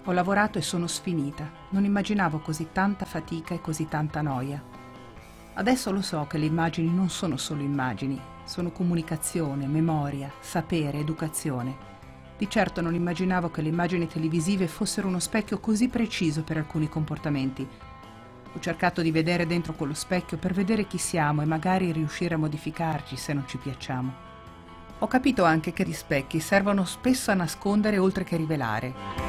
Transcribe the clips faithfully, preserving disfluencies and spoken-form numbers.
Ho lavorato e sono sfinita. Non immaginavo così tanta fatica e così tanta noia. Adesso lo so che le immagini non sono solo immagini, sono comunicazione, memoria, sapere, educazione. Di certo non immaginavo che le immagini televisive fossero uno specchio così preciso per alcuni comportamenti. Ho cercato di vedere dentro quello specchio per vedere chi siamo e magari riuscire a modificarci se non ci piacciamo. Ho capito anche che gli specchi servono spesso a nascondere oltre che rivelare.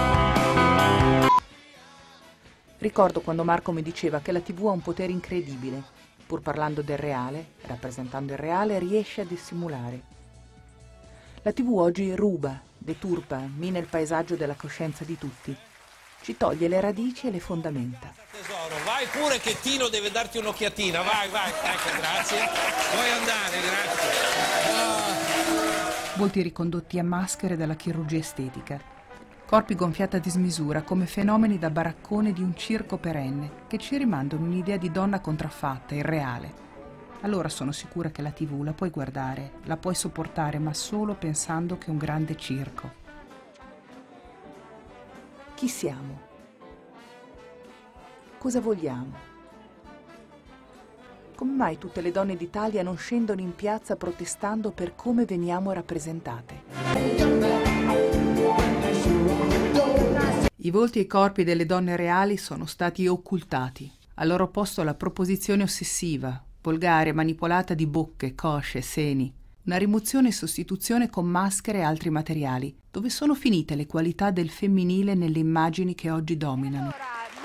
Ricordo quando Marco mi diceva che la tivù ha un potere incredibile. Pur parlando del reale, rappresentando il reale, riesce a dissimulare. La tivù oggi ruba, deturpa, mina il paesaggio della coscienza di tutti. Ci toglie le radici e le fondamenta. Tesoro, vai pure che Tino deve darti un'occhiatina, vai, vai, ecco, grazie. Puoi andare, grazie. Oh. Volti ricondotti a maschere dalla chirurgia estetica. Corpi gonfiati a dismisura come fenomeni da baraccone di un circo perenne che ci rimandano un'idea di donna contraffatta, irreale. Allora sono sicura che la tivù la puoi guardare, la puoi sopportare, ma solo pensando che è un grande circo. Chi siamo? Cosa vogliamo? Come mai tutte le donne d'Italia non scendono in piazza protestando per come veniamo rappresentate? I volti e i corpi delle donne reali sono stati occultati. Al loro posto la proposizione ossessiva, volgare, manipolata di bocche, cosce, seni. Una rimozione e sostituzione con maschere e altri materiali. Dove sono finite le qualità del femminile nelle immagini che oggi dominano?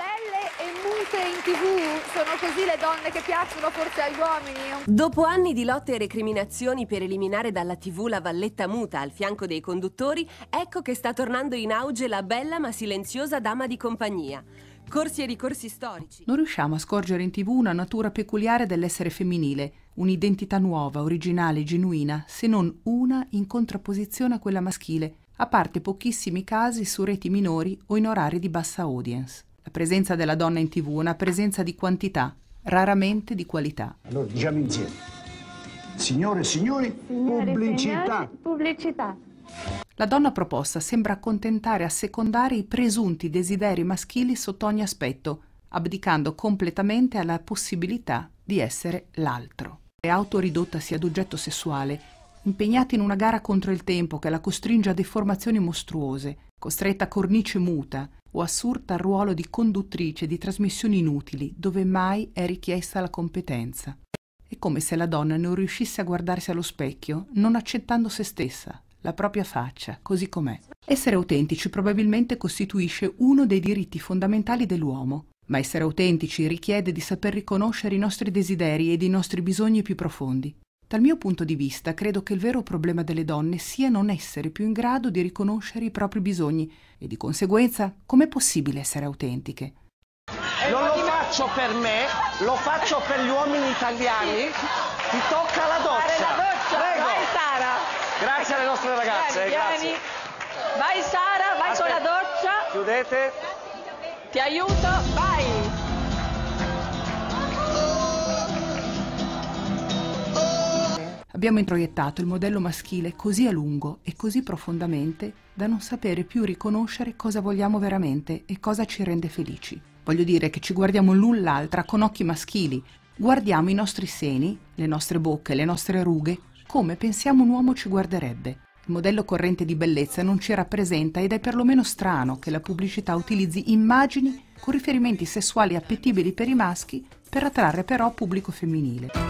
In tivù sono così le donne che piacciono forse agli uomini. Dopo anni di lotte e recriminazioni per eliminare dalla tivù la valletta muta al fianco dei conduttori, ecco che sta tornando in auge la bella ma silenziosa dama di compagnia. Corsi e ricorsi storici. Non riusciamo a scorgere in tivù una natura peculiare dell'essere femminile, un'identità nuova, originale, genuina, se non una in contrapposizione a quella maschile, a parte pochissimi casi su reti minori o in orari di bassa audience. La presenza della donna in tivù è una presenza di quantità, raramente di qualità. Allora diciamo insieme. Signore e signori, Signore, pubblicità. Signori, pubblicità. La donna proposta sembra accontentare e assecondare i presunti desideri maschili sotto ogni aspetto, abdicando completamente alla possibilità di essere l'altro. È autoridottasi ad oggetto sessuale, impegnata in una gara contro il tempo che la costringe a deformazioni mostruose, costretta a cornice muta, o assurta al ruolo di conduttrice di trasmissioni inutili dove mai è richiesta la competenza. È come se la donna non riuscisse a guardarsi allo specchio non accettando se stessa, la propria faccia, così com'è. Essere autentici probabilmente costituisce uno dei diritti fondamentali dell'uomo, ma essere autentici richiede di saper riconoscere i nostri desideri ed i nostri bisogni più profondi. Dal mio punto di vista, credo che il vero problema delle donne sia non essere più in grado di riconoscere i propri bisogni e di conseguenza, com'è possibile essere autentiche? Non lo faccio per me, lo faccio per gli uomini italiani. Ti tocca la doccia. La doccia. Prego. Vai Sara. Grazie alle nostre ragazze. Vieni, Grazie. vieni. Vai Sara, vai Aspetta. con la doccia. Chiudete. Ti aiuto, vai. Abbiamo introiettato il modello maschile così a lungo e così profondamente da non sapere più riconoscere cosa vogliamo veramente e cosa ci rende felici. Voglio dire che ci guardiamo l'un l'altra con occhi maschili, guardiamo i nostri seni, le nostre bocche, le nostre rughe, come pensiamo un uomo ci guarderebbe. Il modello corrente di bellezza non ci rappresenta ed è perlomeno strano che la pubblicità utilizzi immagini con riferimenti sessuali appetibili per i maschi per attrarre però pubblico femminile.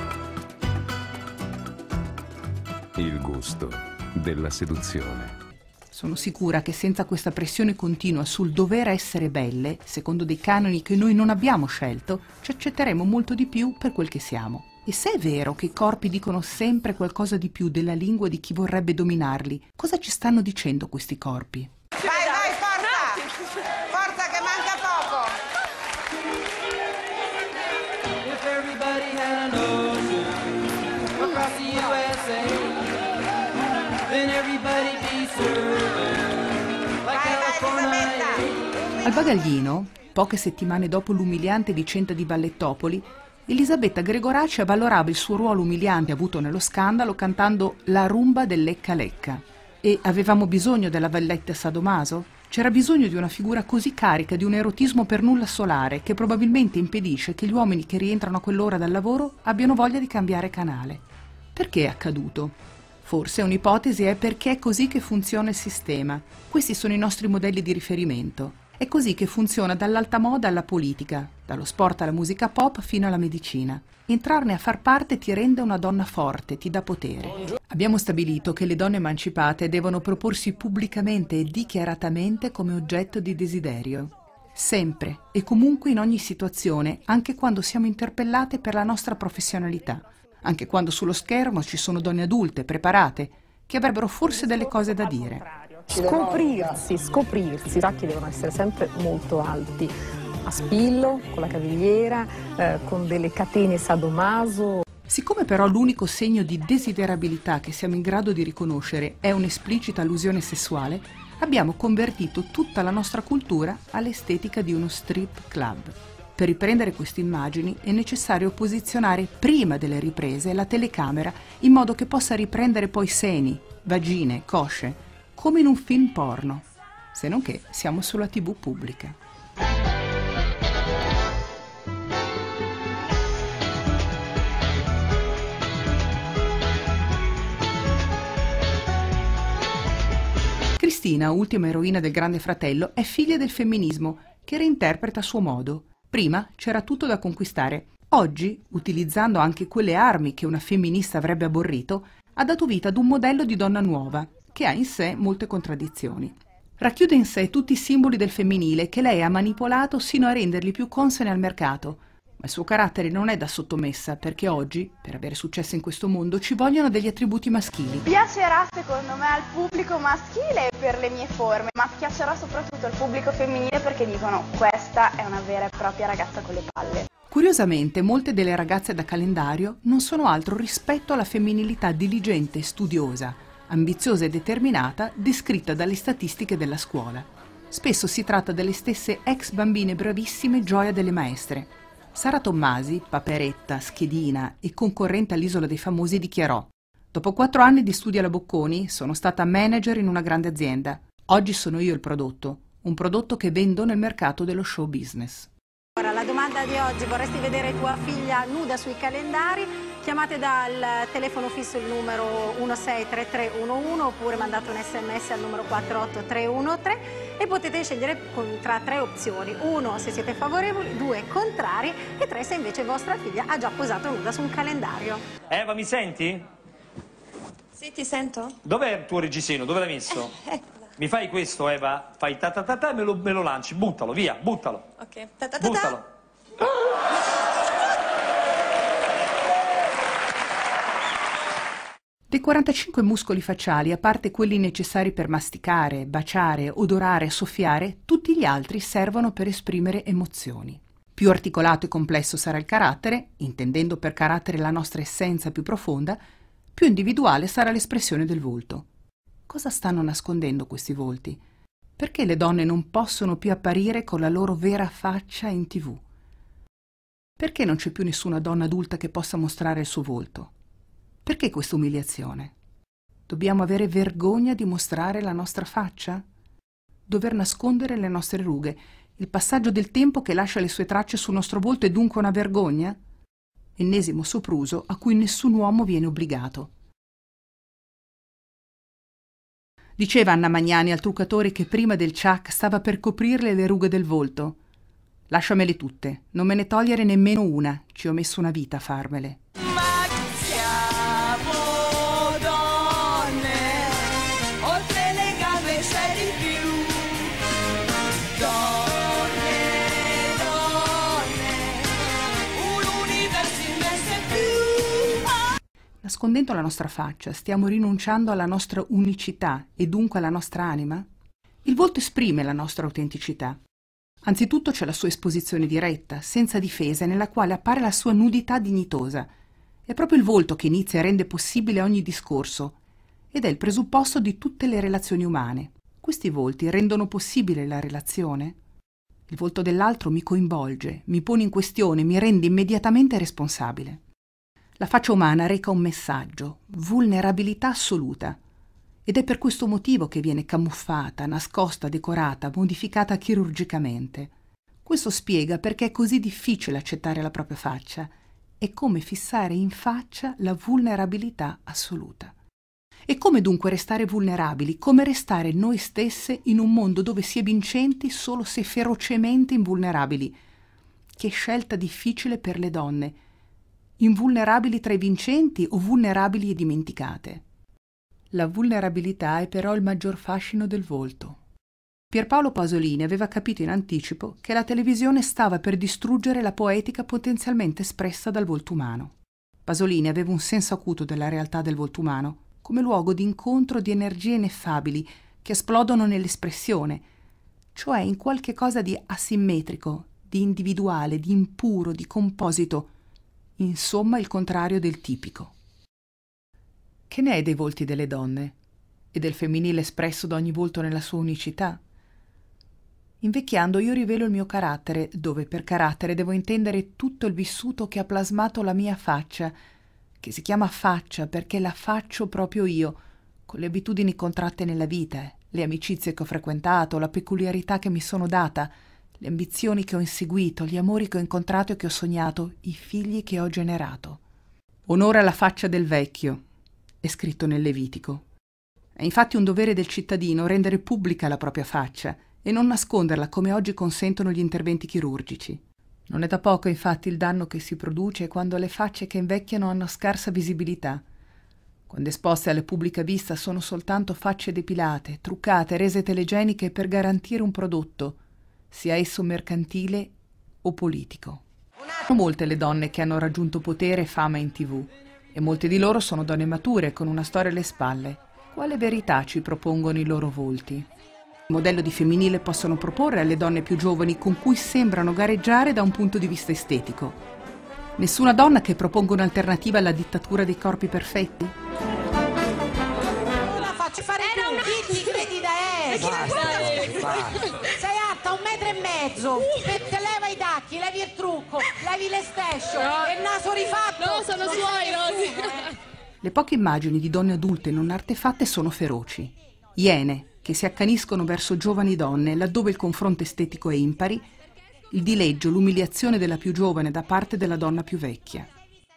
Il gusto della seduzione. Sono sicura che senza questa pressione continua sul dover essere belle, secondo dei canoni che noi non abbiamo scelto, ci accetteremo molto di più per quel che siamo. E se è vero che i corpi dicono sempre qualcosa di più della lingua di chi vorrebbe dominarli, cosa ci stanno dicendo questi corpi? Vai, vai, forza! Forza che manca poco! If everybody had an ocean across the U S A, then everybody be serving like California. Al bagaglino, poche settimane dopo l'umiliante vicenda di Ballettopoli, Elisabetta Gregoraci avvalorava il suo ruolo umiliante avuto nello scandalo cantando La rumba del Lecca Lecca. E avevamo bisogno della Valletta Sadomaso? C'era bisogno di una figura così carica di un erotismo per nulla solare che probabilmente impedisce che gli uomini che rientrano a quell'ora dal lavoro abbiano voglia di cambiare canale. Perché è accaduto? Forse un'ipotesi è perché è così che funziona il sistema. Questi sono i nostri modelli di riferimento. È così che funziona dall'alta moda alla politica, dallo sport alla musica pop fino alla medicina. Entrarne a far parte ti rende una donna forte, ti dà potere. Abbiamo stabilito che le donne emancipate devono proporsi pubblicamente e dichiaratamente come oggetto di desiderio. Sempre e comunque in ogni situazione, anche quando siamo interpellate per la nostra professionalità. Anche quando sullo schermo ci sono donne adulte, preparate, che avrebbero forse delle cose da dire. Scoprirsi, scoprirsi. I tacchi devono essere sempre molto alti, a spillo, con la cavigliera, eh, con delle catene sadomaso. Siccome però l'unico segno di desiderabilità che siamo in grado di riconoscere è un'esplicita allusione sessuale, abbiamo convertito tutta la nostra cultura all'estetica di uno strip club. Per riprendere queste immagini è necessario posizionare prima delle riprese la telecamera in modo che possa riprendere poi seni, vagine, cosce, come in un film porno, se non che siamo sulla tivù pubblica. Cristina, ultima eroina del Grande Fratello, è figlia del femminismo, che reinterpreta a suo modo. Prima c'era tutto da conquistare. Oggi, utilizzando anche quelle armi che una femminista avrebbe aborrito, ha dato vita ad un modello di donna nuova, che ha in sé molte contraddizioni. Racchiude in sé tutti i simboli del femminile che lei ha manipolato sino a renderli più consoni al mercato. Ma il suo carattere non è da sottomessa, perché oggi, per avere successo in questo mondo, ci vogliono degli attributi maschili. Piacerà secondo me al pubblico maschile per le mie forme, ma piacerà soprattutto al pubblico femminile perché dicono questa è una vera e propria ragazza con le palle. Curiosamente, molte delle ragazze da calendario non sono altro rispetto alla femminilità diligente e studiosa, ambiziosa e determinata descritta dalle statistiche della scuola. Spesso si tratta delle stesse ex bambine bravissime gioia delle maestre. Sara Tommasi, paperetta, schedina e concorrente all'Isola dei Famosi, dichiarò: «Dopo quattro anni di studi alla Bocconi sono stata manager in una grande azienda. Oggi sono io il prodotto, un prodotto che vendo nel mercato dello show business». Ora, la domanda di oggi: vorresti vedere tua figlia nuda sui calendari? Chiamate dal telefono fisso il numero uno sei tre tre uno uno oppure mandate un sms al numero quattro otto tre uno tre e potete scegliere tra tre opzioni: uno se siete favorevoli, due contrari e tre se invece vostra figlia ha già posato nuda su un calendario. Eva, mi senti? Sì, ti sento. Dov'è il tuo reggiseno? Dove l'hai messo? Eh, eccola. Mi fai questo, Eva? Fai ta ta ta ta e me lo, me lo lanci. Buttalo, via, buttalo. Ok, ta ta ta ta. Buttalo. Dei quarantacinque muscoli facciali, a parte quelli necessari per masticare, baciare, odorare, soffiare, tutti gli altri servono per esprimere emozioni. Più articolato e complesso sarà il carattere, intendendo per carattere la nostra essenza più profonda, più individuale sarà l'espressione del volto. Cosa stanno nascondendo questi volti? Perché le donne non possono più apparire con la loro vera faccia in tivù? Perché non c'è più nessuna donna adulta che possa mostrare il suo volto? Perché questa umiliazione? Dobbiamo avere vergogna di mostrare la nostra faccia? Dover nascondere le nostre rughe? Il passaggio del tempo che lascia le sue tracce sul nostro volto è dunque una vergogna? Ennesimo sopruso a cui nessun uomo viene obbligato. Diceva Anna Magnani al truccatore che prima del ciak stava per coprirle le rughe del volto: «Lasciamele tutte, non me ne togliere nemmeno una, ci ho messo una vita a farmele». Nascondendo la nostra faccia, stiamo rinunciando alla nostra unicità e dunque alla nostra anima? Il volto esprime la nostra autenticità. Anzitutto c'è la sua esposizione diretta, senza difesa, nella quale appare la sua nudità dignitosa. È proprio il volto che inizia e rende possibile ogni discorso, ed è il presupposto di tutte le relazioni umane. Questi volti rendono possibile la relazione? Il volto dell'altro mi coinvolge, mi pone in questione, mi rende immediatamente responsabile. La faccia umana reca un messaggio: vulnerabilità assoluta. ed è per questo motivo che viene camuffata, nascosta, decorata, modificata chirurgicamente. Questo spiega perché è così difficile accettare la propria faccia. È come fissare in faccia la vulnerabilità assoluta. E come dunque restare vulnerabili? Come restare noi stesse in un mondo dove si è vincenti solo se ferocemente invulnerabili? Che scelta difficile per le donne. Invulnerabili tra i vincenti o vulnerabili e dimenticate? La vulnerabilità è però il maggior fascino del volto. Pierpaolo Pasolini aveva capito in anticipo che la televisione stava per distruggere la poetica potenzialmente espressa dal volto umano. Pasolini aveva un senso acuto della realtà del volto umano, come luogo di incontro di energie ineffabili che esplodono nell'espressione, cioè in qualche cosa di asimmetrico, di individuale, di impuro, di composito, insomma il contrario del tipico. Che ne è dei volti delle donne e del femminile espresso da ogni volto nella sua unicità? Invecchiando io rivelo il mio carattere, dove per carattere devo intendere tutto il vissuto che ha plasmato la mia faccia, che si chiama faccia perché la faccio proprio io, con le abitudini contratte nella vita, le amicizie che ho frequentato, la peculiarità che mi sono data, le ambizioni che ho inseguito, gli amori che ho incontrato e che ho sognato, i figli che ho generato. Onore alla faccia del vecchio, è scritto nel Levitico. È infatti un dovere del cittadino rendere pubblica la propria faccia e non nasconderla come oggi consentono gli interventi chirurgici. Non è da poco infatti il danno che si produce quando le facce che invecchiano hanno scarsa visibilità. Quando esposte alla pubblica vista sono soltanto facce depilate, truccate, rese telegeniche per garantire un prodotto, sia esso mercantile o politico. Sono molte le donne che hanno raggiunto potere e fama in tivù, e molte di loro sono donne mature con una storia alle spalle. Quale verità ci propongono i loro volti? Il modello di femminile possono proporre alle donne più giovani con cui sembrano gareggiare da un punto di vista estetico. Nessuna donna che proponga un'alternativa alla dittatura dei corpi perfetti? La faccio fare tu, chi ti credi da essere? Sei alta un metro e mezzo, te leva i tacchi, levi il trucco, levi l'estension, il naso rifatto. No, sono Non suoi, sei Rosy. nessuno, eh. Le poche immagini di donne adulte non artefatte sono feroci. Iene che si accaniscono verso giovani donne laddove il confronto estetico è impari, il dileggio, l'umiliazione della più giovane da parte della donna più vecchia.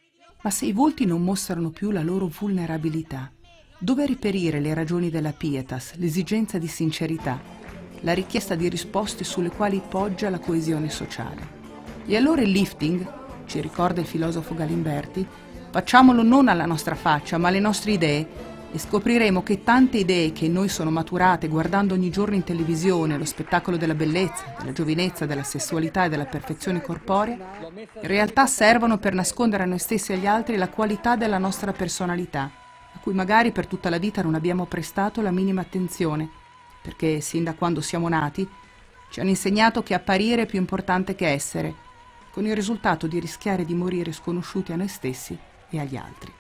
Ma se i volti non mostrano più la loro vulnerabilità, dove riperire le ragioni della pietas, l'esigenza di sincerità, la richiesta di risposte sulle quali poggia la coesione sociale? E allora il lifting, ci ricorda il filosofo Galimberti, facciamolo non alla nostra faccia, ma alle nostre idee, e scopriremo che tante idee che in noi sono maturate guardando ogni giorno in televisione lo spettacolo della bellezza, della giovinezza, della sessualità e della perfezione corporea, in realtà servono per nascondere a noi stessi e agli altri la qualità della nostra personalità, a cui magari per tutta la vita non abbiamo prestato la minima attenzione, perché sin da quando siamo nati ci hanno insegnato che apparire è più importante che essere, con il risultato di rischiare di morire sconosciuti a noi stessi e agli altri.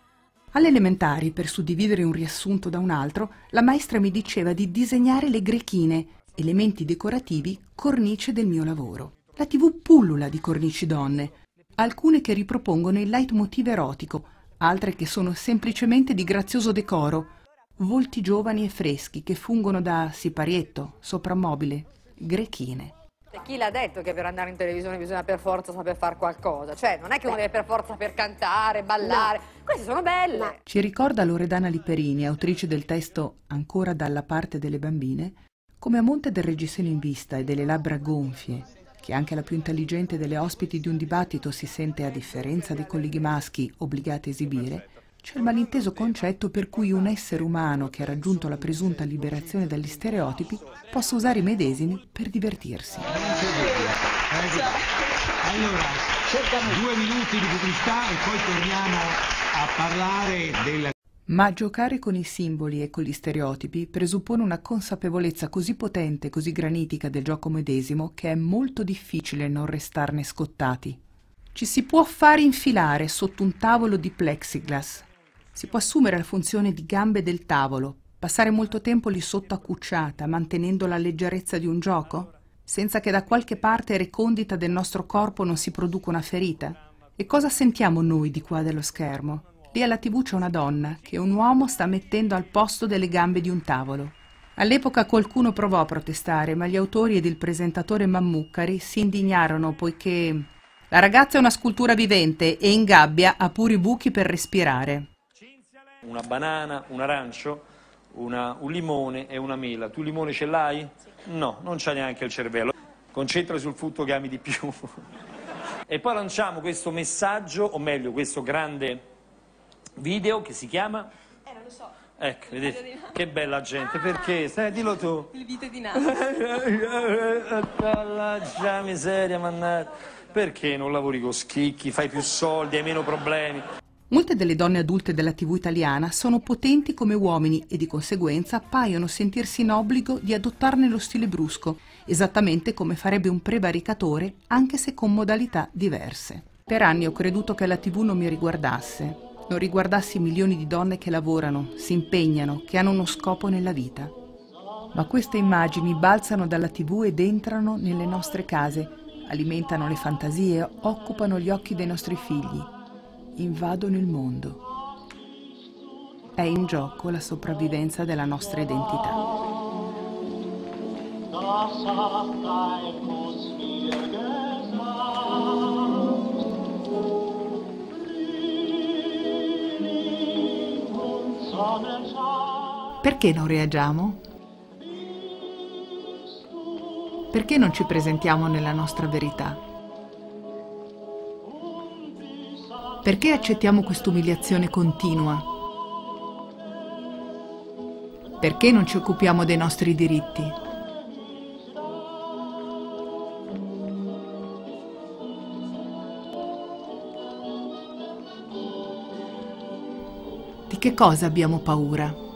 Alle elementari, per suddividere un riassunto da un altro, la maestra mi diceva di disegnare le grechine, elementi decorativi, cornice del mio lavoro. La tivù pullula di cornici donne, alcune che ripropongono il leitmotiv erotico, altre che sono semplicemente di grazioso decoro, volti giovani e freschi che fungono da siparietto, soprammobile, grechine. Chi l'ha detto che per andare in televisione bisogna per forza saper fare qualcosa? Cioè, non è che uno deve per forza saper cantare, ballare. No. Queste sono belle. Ci ricorda Loredana Liperini, autrice del testo Ancora dalla parte delle bambine, come a monte del reggiseno in vista e delle labbra gonfie, che anche la più intelligente delle ospiti di un dibattito si sente, a differenza dei colleghi maschi, obbligati a esibire, c'è il malinteso concetto per cui un essere umano che ha raggiunto la presunta liberazione dagli stereotipi possa usare i medesimi per divertirsi. Allora, due minuti di pubblicità e poi torniamo a parlare della... Ma giocare con i simboli e con gli stereotipi presuppone una consapevolezza così potente e così granitica del gioco medesimo che è molto difficile non restarne scottati. Ci si può fare infilare sotto un tavolo di plexiglass. Si può assumere la funzione di gambe del tavolo, passare molto tempo lì sotto accucciata, mantenendo la leggerezza di un gioco, senza che da qualche parte recondita del nostro corpo non si produca una ferita. E cosa sentiamo noi di qua dello schermo? Lì alla tivù c'è una donna che un uomo sta mettendo al posto delle gambe di un tavolo. All'epoca qualcuno provò a protestare, ma gli autori ed il presentatore Mammucari si indignarono poiché la ragazza è una scultura vivente e in gabbia ha puri buchi per respirare. Una banana, un arancio, una, un limone e una mela. Tu il limone ce l'hai? No, non c'ha neanche il cervello. Concentrati sul frutto che ami di più. E poi lanciamo questo messaggio, o meglio questo grande video che si chiama... Eh, non lo so. Ecco, vedete, che bella gente, perché? Stai, dillo tu. Il vito di Natale. Già miseria, mannaggia. Perché non lavori con schicchi, fai più soldi, hai meno problemi? Molte delle donne adulte della tivù italiana sono potenti come uomini e di conseguenza paiono sentirsi in obbligo di adottarne lo stile brusco, esattamente come farebbe un prevaricatore, anche se con modalità diverse. Per anni ho creduto che la tivù non mi riguardasse, non riguardassi milioni di donne che lavorano, si impegnano, che hanno uno scopo nella vita. Ma queste immagini balzano dalla tivù ed entrano nelle nostre case, alimentano le fantasie, occupano gli occhi dei nostri figli, invadono il mondo. È in gioco la sopravvivenza della nostra identità. Perché non reagiamo? Perché non ci presentiamo nella nostra verità? Perché accettiamo quest'umiliazione continua? Perché non ci occupiamo dei nostri diritti? Di che cosa abbiamo paura?